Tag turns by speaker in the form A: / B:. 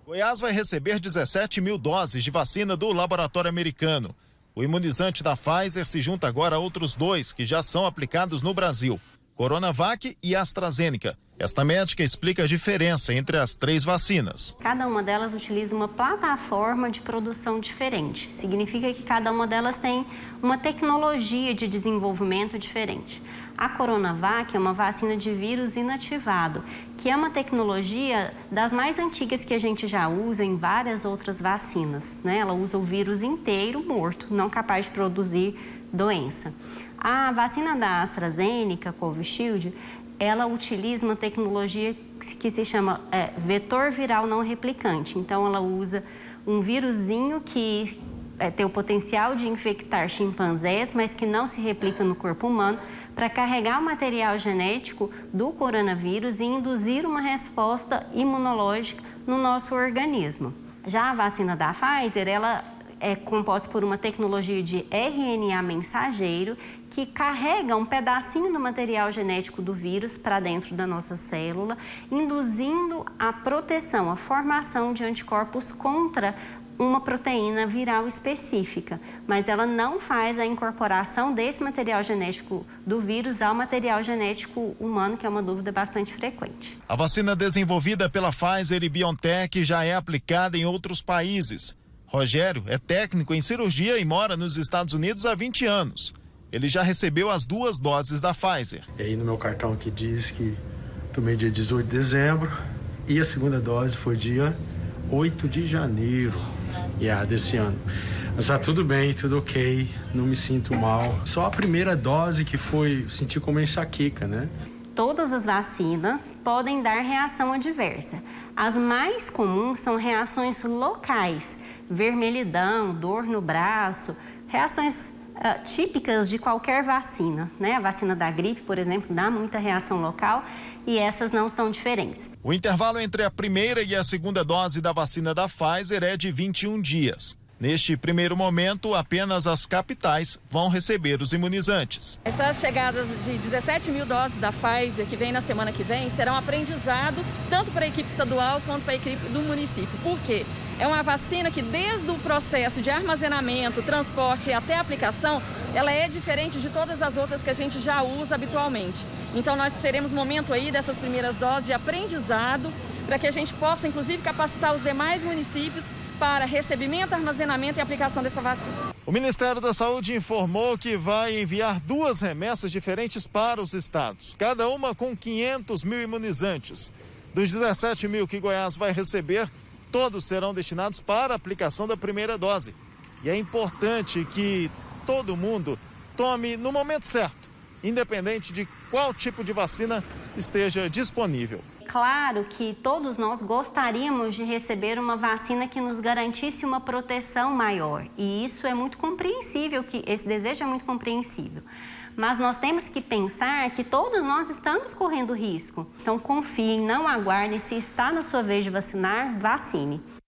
A: Goiás vai receber 17 mil doses de vacina do laboratório americano. O imunizante da Pfizer se junta agora a outros 2 que já são aplicados no Brasil: Coronavac e AstraZeneca. Esta médica explica a diferença entre as 3 vacinas.
B: Cada uma delas utiliza uma plataforma de produção diferente. Significa que cada uma delas tem uma tecnologia de desenvolvimento diferente. A Coronavac é uma vacina de vírus inativado, que é uma tecnologia das mais antigas que a gente já usa em várias outras vacinas, né? Ela usa o vírus inteiro morto, não capaz de produzir doença. A vacina da AstraZeneca, Covishield, ela utiliza uma tecnologia que se chama vetor viral não replicante. Então, ela usa um vírusinho que tem o potencial de infectar chimpanzés, mas que não se replica no corpo humano, para carregar o material genético do coronavírus e induzir uma resposta imunológica no nosso organismo. Já a vacina da Pfizer, ela é composta por uma tecnologia de RNA mensageiro que carrega um pedacinho do material genético do vírus para dentro da nossa célula, induzindo a proteção, a formação de anticorpos contra uma proteína viral específica, mas ela não faz a incorporação desse material genético do vírus ao material genético humano, que é uma dúvida bastante frequente.
A: A vacina desenvolvida pela Pfizer e BioNTech já é aplicada em outros países. Rogério é técnico em cirurgia e mora nos Estados Unidos há 20 anos. Ele já recebeu as 2 doses da Pfizer.
C: E aí no meu cartão aqui diz que tomei dia 18 de dezembro e a segunda dose foi dia 8 de janeiro desse ano. Mas tá tudo bem, tudo ok, não me sinto mal. Só a primeira dose que foi sentir como enxaqueca, né?
B: Todas as vacinas podem dar reação adversa. As mais comuns são reações locais, vermelhidão, dor no braço, reações típicas de qualquer vacina, né? A vacina da gripe, por exemplo, dá muita reação local e essas não são diferentes.
A: O intervalo entre a primeira e a segunda dose da vacina da Pfizer é de 21 dias. Neste primeiro momento, apenas as capitais vão receber os imunizantes.
D: Essas chegadas de 17 mil doses da Pfizer, que vem na semana que vem, serão aprendizado tanto para a equipe estadual quanto para a equipe do município. Por quê? É uma vacina que desde o processo de armazenamento, transporte e até aplicação, ela é diferente de todas as outras que a gente já usa habitualmente. Então nós teremos momento aí dessas primeiras doses de aprendizado para que a gente possa inclusive capacitar os demais municípios para recebimento, armazenamento e aplicação dessa vacina.
A: O Ministério da Saúde informou que vai enviar 2 remessas diferentes para os estados, cada uma com 500 mil imunizantes. Dos 17 mil que Goiás vai receber, todos serão destinados para a aplicação da primeira dose. E é importante que todo mundo tome no momento certo, independente de qual tipo de vacina esteja disponível.
B: Claro que todos nós gostaríamos de receber uma vacina que nos garantisse uma proteção maior. E isso é muito compreensível, esse desejo é muito compreensível. Mas nós temos que pensar que todos nós estamos correndo risco. Então confiem, não aguardem, se está na sua vez de vacinar, vacine.